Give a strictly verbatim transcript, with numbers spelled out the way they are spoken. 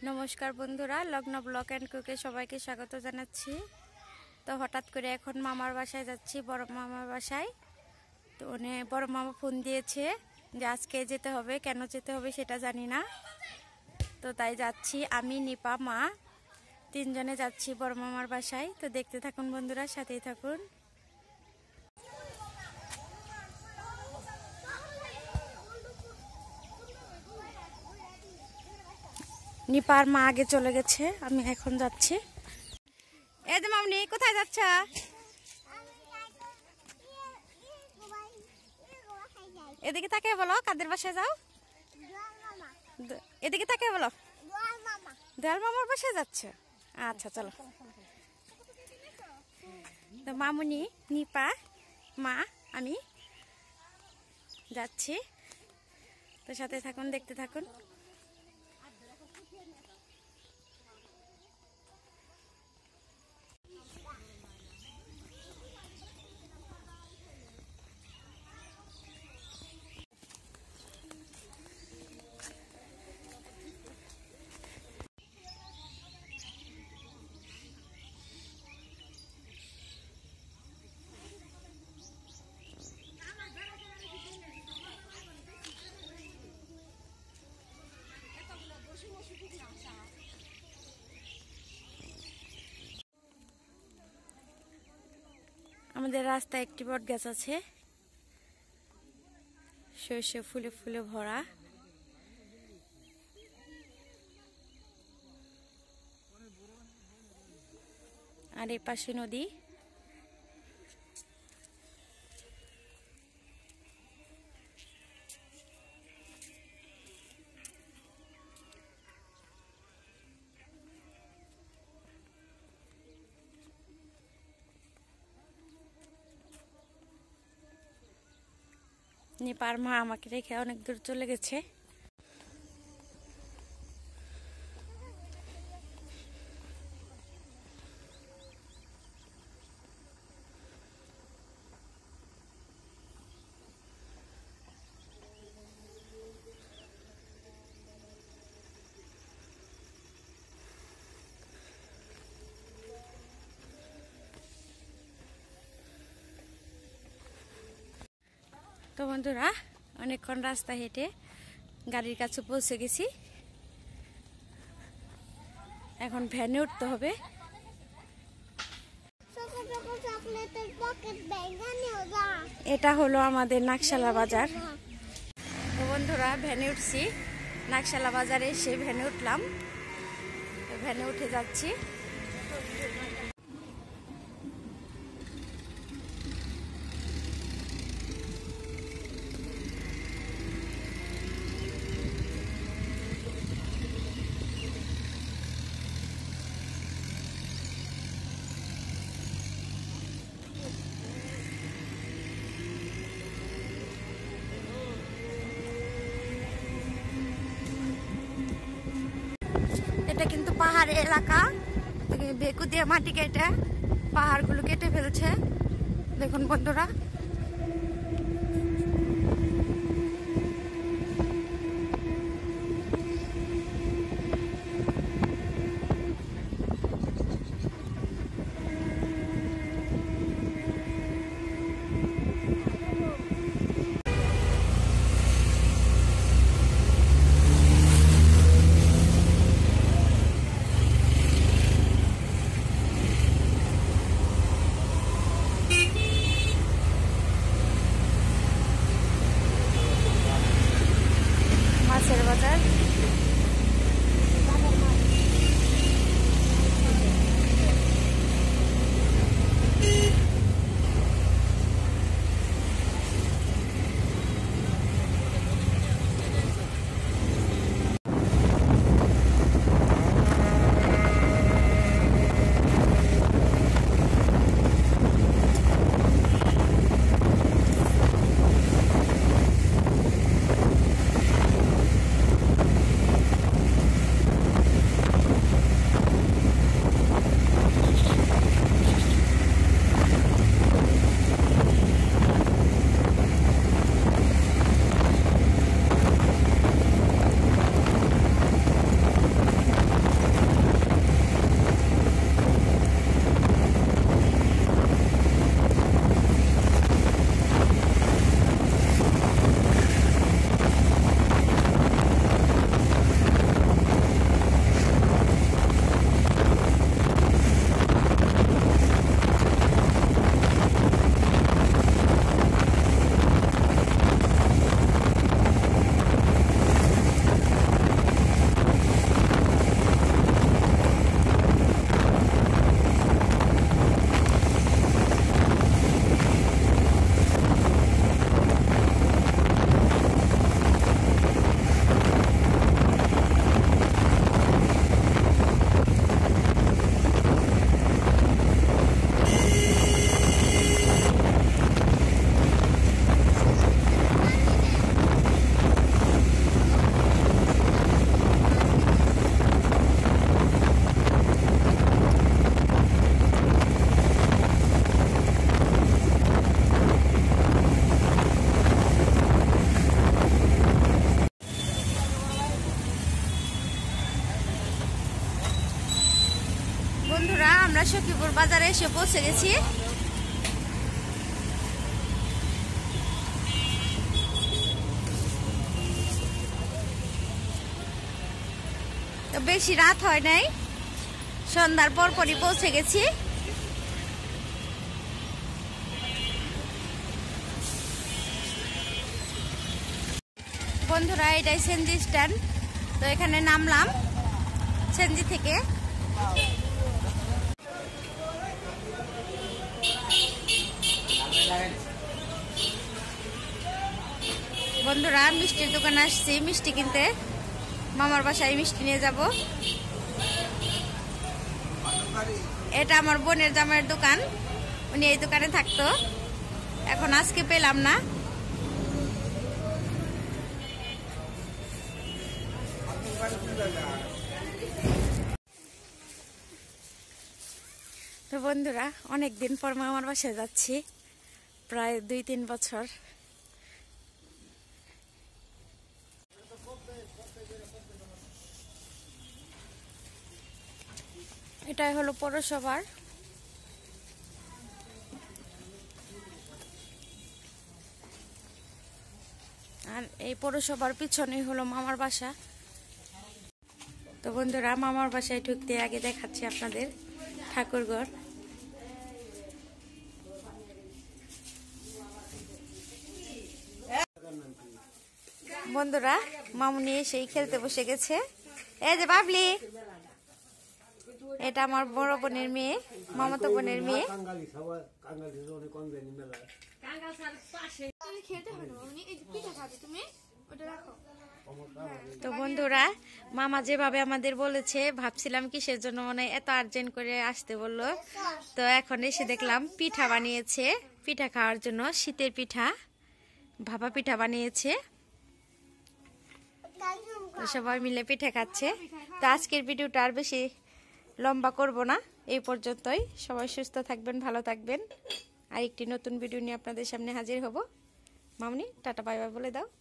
নমস্কার বন্ধুরা, লগ্ন ব্লগ অ্যান্ড কুকে সবাইকে স্বাগত জানাচ্ছি। তো হঠাৎ করে এখন মামার বাসায় যাচ্ছি, বড় মামার বাসায়। তো উনি বড় মামা ফোন দিয়েছে যে আজকে যেতে হবে, কেন যেতে হবে সেটা জানি না। তো তাই যাচ্ছি, আমি নিপা মা তিনজনে যাচ্ছি বড় মামার বাসায়। তো দেখতে থাকুন বন্ধুরা, সাথেই থাকুন। নিপার মা আগে চলে গেছে, আমি এখন যাচ্ছি। এই যে মামনি, কোথায় যাচ্ছ? এদিকে তাকে বলো কাদের বাসায় যাও। এদিকে তাকে বলো দয়াল মামার বাসায় যাচ্ছে। আচ্ছা চলো। তো মামুনি, নিপা, মা, আমি যাচ্ছি। তো সাথে থাকুন, দেখতে থাকুন। আমাদের রাস্তায় একটি বট গাছ আছে, শস্য ফুলে ফুলে ভরা। আর এই পাশে নদী। নিপার মা আমাকে রেখে অনেক দূর চলে গেছে। তো বন্ধুরা, অনেকক্ষণ রাস্তা হেঁটে গাড়ির কাছে পৌঁছে গেছি। এখন ভ্যানে উঠতে হবে। এটা হলো আমাদের নাকশালা বাজার। তো বন্ধুরা, ভ্যানে উঠছি, নাকশালা বাজারে এসে ভ্যানে উঠলাম। ভ্যানে উঠে যাচ্ছি। এটা কিন্তু পাহাড়ি এলাকা, বেকু দিয়ে মাটি কেটে পাহাড়গুলো কেটে ফেলছে। দেখুন বন্ধুরা, বন্ধুরা আমরা সখীপুর বাজারে এসে পৌঁছে গেছি। তো বেশি রাত হয় নাই, সন্ধ্যার পর পরই পৌঁছে গেছি। বন্ধুরা এটাই সেনজি স্ট্যান্ড। তো এখানে নামলাম সেনজি থেকে। বন্ধুরা মিষ্টির দোকানে আসছি মিষ্টি কিনতে, মামার বাসায় মিষ্টি নিয়ে যাব। এটা আমার বোনের জামাইয়ের দোকান, উনি এই দোকানে থাকতো, এখন আজকে পেলাম না। তো বন্ধুরা অনেক দিন পর মামার বাসায় যাচ্ছি, প্রায় দুই তিন বছর। এটাই হলো পৌরসভার। আর এই পৌরসভার পিছনেই হলো মামার বাসা। তো বন্ধুরা মামার বাসায় ঢুকতে আগে দেখাচ্ছি আপনাদের ঠাকুরঘর। বন্ধুরা মামুনি এসেই খেলতে বসে গেছে। এই যে বাবলি, এটা আমার বড় বোনের মেয়ে, মামাতো বোনের মেয়ে। তো বন্ধুরা মামা যেভাবে আমাদের বলেছে, ভাবছিলাম কিসের জন্য মানে এত আর্জেন্ট করে আসতে বললো। তো এখন এসে দেখলাম পিঠা বানিয়েছে, পিঠা খাওয়ার জন্য। শীতের পিঠা, ভাপা পিঠা বানিয়েছে। তো সবাই মিলে পিঠা খাচ্ছে। তো আজকের ভিডিওটা আর বেশি লম্বা করব না, এই পর্যন্তই। সবাই সুস্থ থাকবেন, ভালো থাকবেন। আর একটি নতুন ভিডিও নিয়ে আপনাদের সামনে হাজির হব। মামনি টাটা বাই বাই বলে দাও।